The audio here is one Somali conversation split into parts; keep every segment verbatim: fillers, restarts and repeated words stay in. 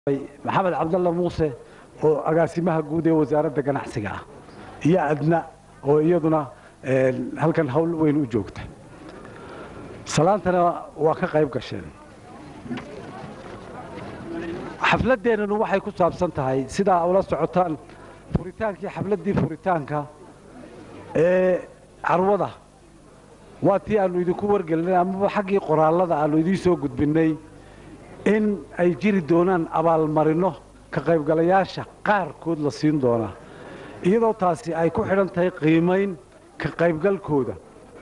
محمد عبد الله موسى agaasimaha guud ee wasaaradda ganacsiga ah iyo adna oo iyaduna halkan hawl weyn u joogta salaantana waa ka qayb gasheen xafladeenu waxay ku saabsan tahay sida ula socotaan furitaankii xafladii furitaanka ee carwada waa tii aanu idinku wargelinay ama xaqii qoraalada aanu idin soo gudbinay in ay jiri doonaan abaalmarino ka qaybgalayaasha qaarkood la siin doonaa iyadoo taasi ay ku xidhan tahay qiimayn ka qaybgalkooda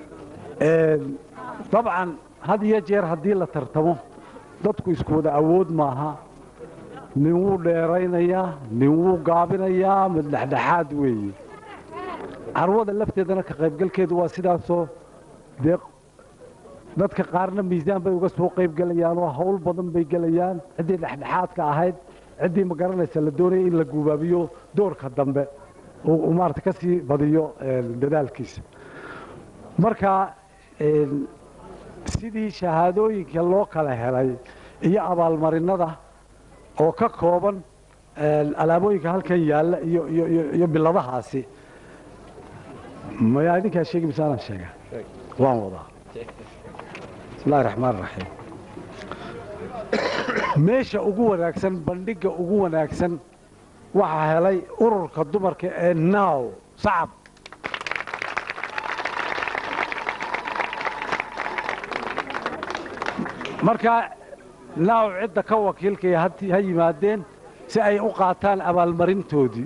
dabcan had iyo jeer haddii la tartamo dadku isku wada awood maaha nin wuu dheeraynayaa nin wuu gaabinayaa mid dhexdhexaad weeye carwada lafteedana ka qaybgalkeedu waa sidaasoo dee dadka qaarna miisaan bay uga soo qaybgalayaan oo hawl badan bay gelayaan ciddii dhexdhexaadka ahayd ciddii ma garanaysa la doonaya in la guubaabiyo doorka dambe uu maarata ka sii badiyo dadaalkiisa marka sidii shahaadooyinka loo kala helay iyo abaalmarinada oo ka kooban alaabooyinka halkan yaalla iyo iyo biladahaasi mayaa idinkaa sheegi mise anaan sheega waan wadaa bismillahi raxmaan raxiim meesha ugu wanaagsan bandhigga ugu wanaagsan waxaa helay ururka dumarka ee naaw sacab marka naaw cidda ka wakiilkaya ha yimaadeen si ay u qaataan abaalmarintoodii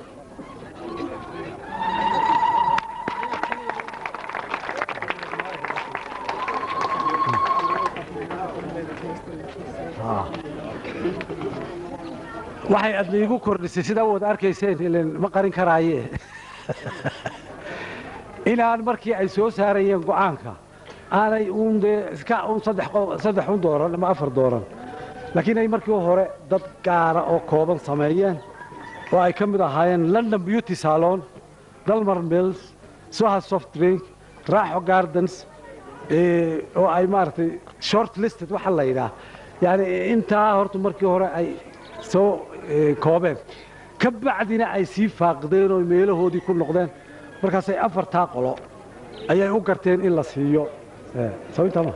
waxay adna igu kordhisay sidaa wad arkayseen ileen ma qarin karaaye inaan markii ay soo saarayeen go'aanka aanay uun dee iska un saddex un dooran ama afar dooran laakiin ay markii hore dad gaara oo kooban sameeyeen oo ay ka mid ahaayeen london beauty salon dalmar mills soha soft drink raaxo gardens oo ay maaragtay short listed waxa la yidhaah yani intaa horta markii hore ay soo koobeen ka bacdina ay sii faaqdeen oo meelahoodii ku noqdeen markaasay afartaa qolo ayay u garteen in la siiyo sababtama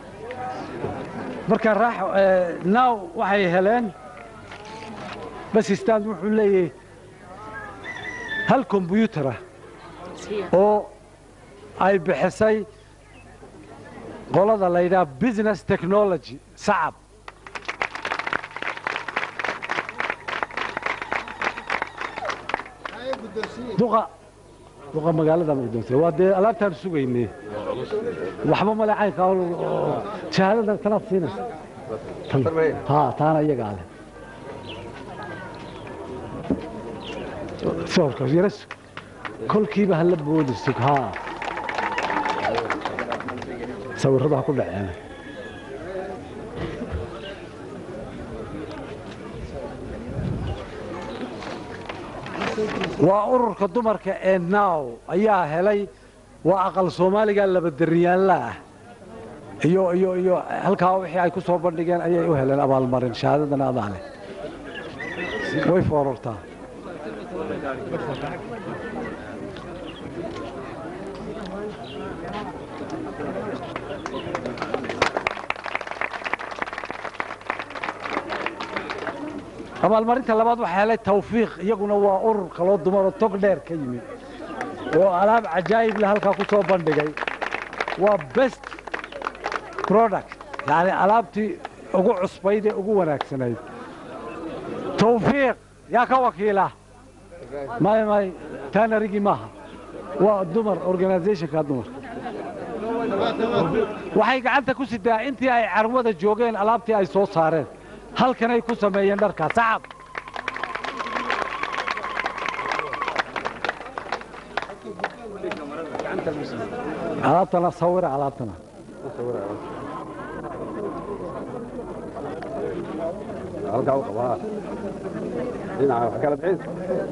marka raaxo naaw waxay heleen basistand wuxuu leeyahay hal kombuyuutara oo ay bixisay qolada la yidhaha business technology sacab duqa duqa magaalada ma doontaa waa dee alaabtaan sugaynay waxba male caynka shahaadada tanaad siinaysa ha taana iyagaa leh sawirka yara sug kolkiiba hala boodi sug ha sawirrada ha ku dhaceen waa ururka dumarka ee naaw ayaa helay waa aqal soomaaliga labadaryaalla ah iyo iyo iyo halkaa wixii ay ku soo bandhigeen ayay u heleen abaalmarin shahaadadana adaa leh way foorartaa abaalmarinta labaad waxaa helay tawfiiq iyaguna waa urur kaloo dumaroo tog dheer ka yimid oo alaab cajaa'ib leh halkaa ku soo bandhigay waa best product yani alaabtii ugu cusbayd ee ugu wanaagsanayd tawfiiq yaa ka wakiila may may taanarigii maaha waa dumar organizationka dumar waxay gacanta ku sidaa intii ay carwada joogeen alaabtii ay soo saareen halkanay ku sameeyeen dharka sacab alaabtana sawira alaabtana halkaa u qabaa dhinaca wax kala bixin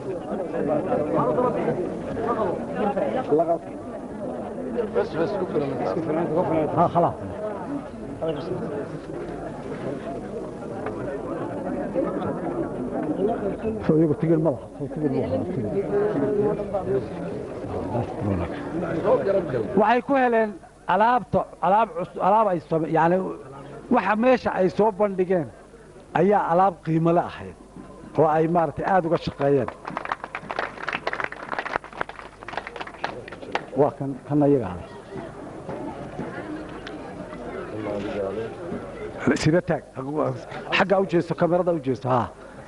بس بس كفر ها خلاص Thank you. soo iyagu tigir ma laha soo tigir ma laha waxay ku heleen alaabta alaab alaab ay soo yani waxa meesha ay soo bandhigeen ayaa alaab qiimo la ahayd oo ay maartay aad uga shaqeeyeen waa kan kan ayaga ah sida taag xagga u jeesto kamerada u jeesto ha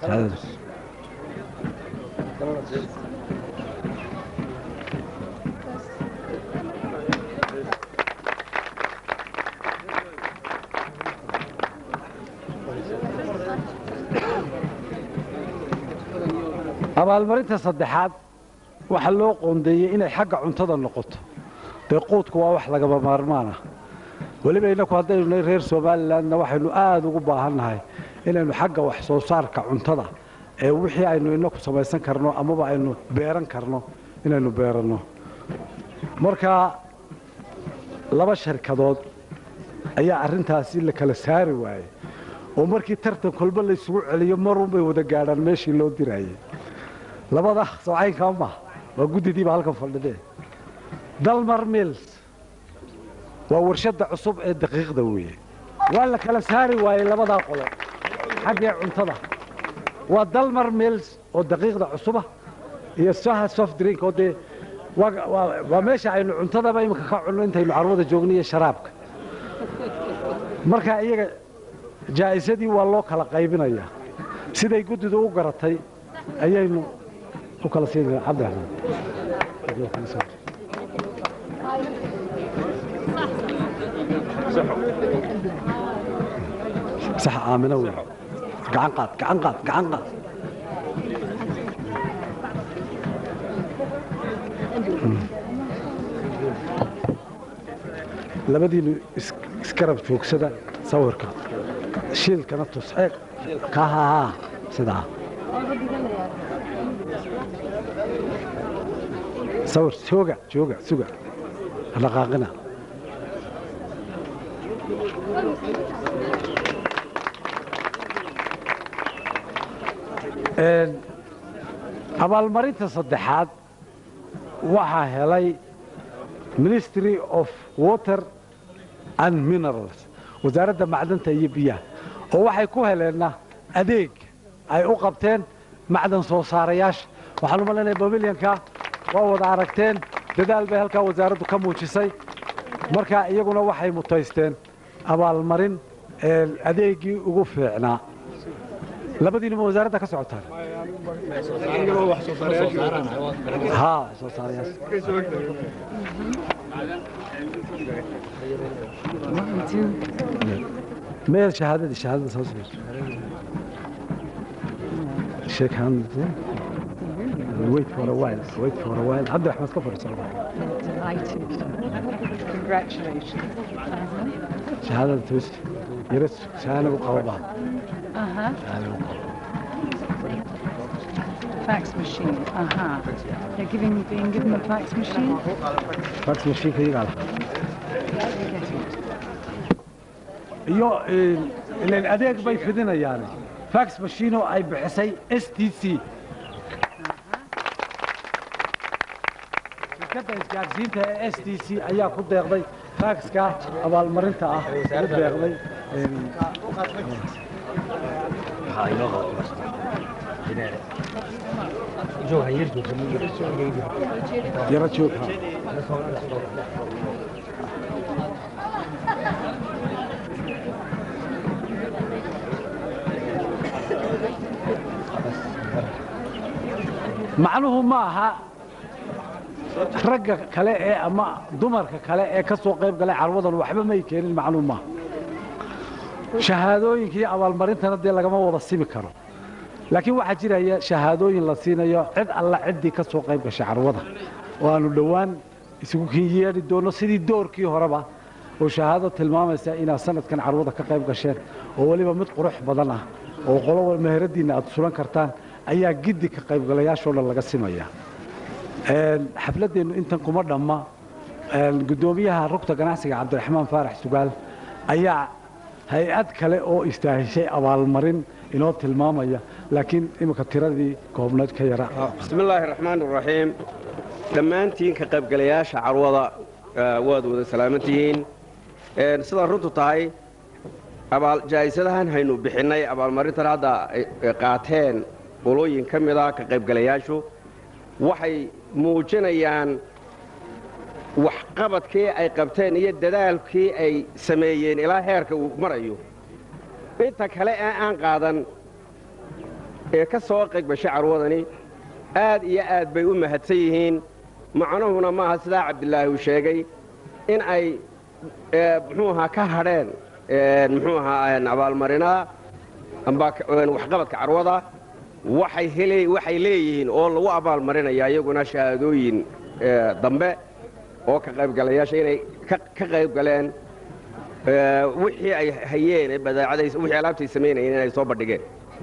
abaalmarinta saddexaad waxa loo qoondeeyay inay xagga cuntada noqoto deeqoodku waa wax laga maarmaan ah waliba inaku haddaynu nahay reer Soomaalilandna waxaynu aad ugu baahannahay inaynu xagga wax soo saarka cuntada ee wixii aynu inaku samaysan karno amaba aynu beeran karno inaynu beerano marka laba shirkadood ayaa arrintaasi la kala saari waayay oo markii tartan kolba la isugu celiyo marun bay wada gaadhaan meeshii loo dirayay labada soocaynka ma waa gudidiiba halkan fadhidee Dalmar Mills waa warshada cusub ee daqiiqda weeye waa la kala saari waayay labada qolo xagga cuntada waa Dalmar Mills oo daqiiqda cusub iyo Saha soft drink oo de waa meesha aynu cuntada ba imika ka cunno intaynu carwada joogniyo sharaabka marka iyaga jaa'isadii waa loo kala qaybinayaa siday gudidu u garatay ayaynu u kala siinaa Cabdiraxmaan صح آمنة وين قعن قاد قعن قاد قعن قاد لبدي اسكرب فوق سدا صورك شيل كانت تصحيح كها سدا صور سوقع سوقع سوقع رقاقنا abaalmarinta saddexaad waxaa helay Ministry of Water and Minerals wasaaradda macdanta iyo biyaha oo waxay ku heleenna adeeg ay u qabteen macdan soo saarayaasha waxaan u maleynayaa pavilion-ka waa wada aragteen dadaal bay halkaa wasaaraddu ka muujisay marka iyaguna waxay mutaysteen abaalmarin adeegii ugu fiicnaa labadiina wasaaradda ka socotaan ها soo saarayaas meel shahaadada shahaadada soo saar sheek hand wait for a while wait for a while Cabdiraxmaan ka fadhiiso congratulations shahaadada toos yaras shahaadada qaba aha fax machine. Uh-huh. They're giving, being given a fax machine? Fax machine كي قال. يو اللي الأداء بيفيدنا يعني. fax machine أي بحسي إس تي سي. كده إسقاطينته إس تي سي أيها خد يقضي fax كا أول مرنتا آه خد يقضي. هاي نقطة. جو هيرجو يا رجل macnuhu ma aha ragga kale ee ama dumarka kale ee ka soo qayb galay carwadan waxba ma keenin macnuhu ma shahaadooyinkii abaalmarintana dee lagama wada simi karo laakiin waxa jiraya shahaadooyin la siinayo cid alla cidii ka soo qayb gashay carwada oo aanu dhawaan isugu kiyeeri doono sidii doorkii horeba oo shahaado tilmaamaysa inaa sanadkan carwada ka qayb gasheen oo waliba mid qurux badan ah oo qolo meheradiina aad suran kartaan ayaa gidi ka qayb galayaasho dhan laga simaya een xafladeenu intan kuma dhamma een gudoomiyaha rugta ganacsiga Cabdiraxmaan Faarax Sugaal ayaa hay'ad kale oo istaahishay abaalmarin inoo tilmaamaya laakiin imika tiradii koobnayd ka yara. bismillaahi raxmaani raxiim dhammaantiin ka qaybgalayaasha carwada waad wada salaamantihiin sidaa runtu tahay abaal jaayisadahan haynu bixinnay abaalmarintan hadda qaateen qolooyin ka mid ah ka qaybgalayaashu waxay muujinayaan waxqabadkii ay qabteen iyo dadaalkii ay sameeyeen ilaa heerka uu marayo inta kale ee aan qaadan ee ka soo qaybgashay carwadani aad iyo aad bay u mahadsan yihiin macnuhuna maaha sidaa cabdilaahi uu sheegay in ay muxuu ahaa ka hadheen muxuu ahaa abaalmarinaa amba waxqabadka carwada waxay helay waxay leeyihiin oo lagu abaalmarinaya iyaguna shahaadooyin dambe oo ka qaybgalayaasha inay ka qaybgaleen wixii ay hayeen badeecadays wixii alaabtay sameynayeen inay soo bandhigeen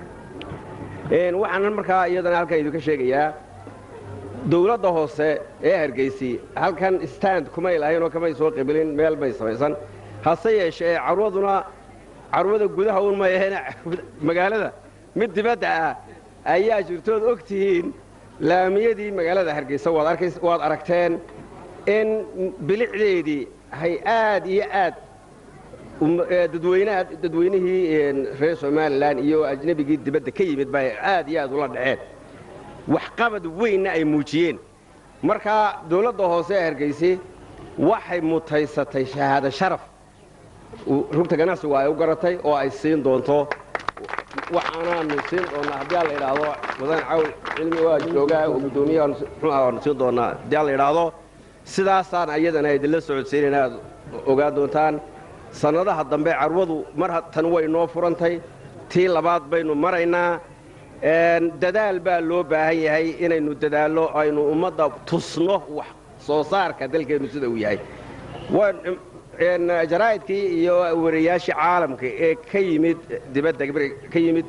waxaan markaa iyadana halkan idinka sheegayaa dawladda hoose ee Hargeysa halkan stand kuma ilaahayno kama soo qabilin meel bay samaysan hase yeeshee carwaduna carwada gudaha uun ma yahay magaalada mid dibadda ah ayaa jirtood ogtihiin laamiyadii magaalada Hargeysa waad arkays waad aragteen in bilicdeedii hay aad iyo aad dadweynaha dadweynihii reer Soomaaliland iyo ajnabigii dibadda ka yimid bay aad iyo aad ula dhaceen wax qabad weyn ay muujiyeen marka dawladda hoose ee Hargeysa waxay mutaysatay shahaado sharaf rugta ganacsiga ay u garatay oo ay siin doonto waxaana siin doonaa haddii la yiraahdo wadan cawl cilmi waa joogaa oo gudoomiyaha muxuu ahaa siin doonaa haddii la yiraahdo sidaasaan ayadana idin la socodsiinayna ogaa doontaan sanadaha dambe carwadu mar tan way noo furantay tii labaad baynu maraynaa dadaal baa loo baahan yahay inaynu dadaallo aynu ummadda tusno wax soo saarka dalkeenu sida uu yahay jaraa'idkii iyo wariyaashii caalamka ee ka yimid dibadda ka yimid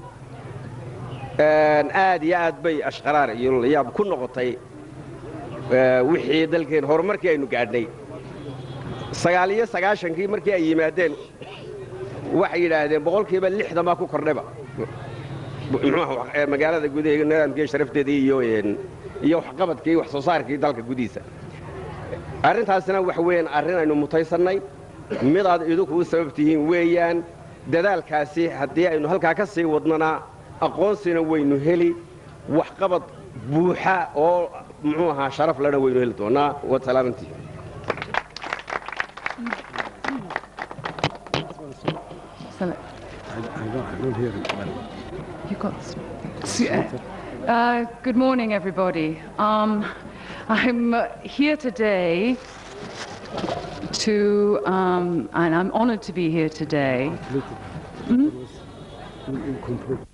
aad iyo aad bay ashqaraar iyo layaab ku noqotay wixii dalkeen horumarkii aynu gaadhnay sagaal iyo sagaashankii markii ay yimaadeen waxay yidhaahdeen boqolkiiba lixdan baa ku kordhayba magaalada gudaheega nidaamkii sharafteedii iyo iyo waxqabadkii wax soo saarkii dalka gudihiisa arrintaasina wax weyn arrin aynu mutaysannay mid aad idinku u sababtihiin weeyaan dadaalkaasi haddii aynu halkaa ka sii wadnana aqoonsina waynu heli waxqabad buuxa oo muxuu ahaa sharaf lana waynu heli doonaa waad salaamantihiin You got uh, good morning, everybody. Um, I'm uh, here today to, um, and I'm honored to be here today. Mm-hmm.